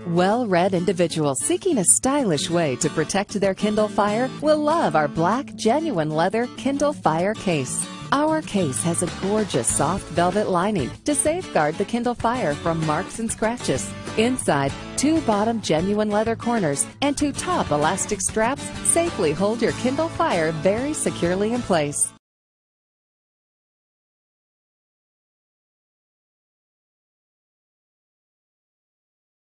Well-read individuals seeking a stylish way to protect their Kindle Fire will love our black, genuine leather Kindle Fire case. Our case has a gorgeous soft velvet lining to safeguard the Kindle Fire from marks and scratches. Inside, 2 bottom genuine leather corners and 2 top elastic straps safely hold your Kindle Fire very securely in place.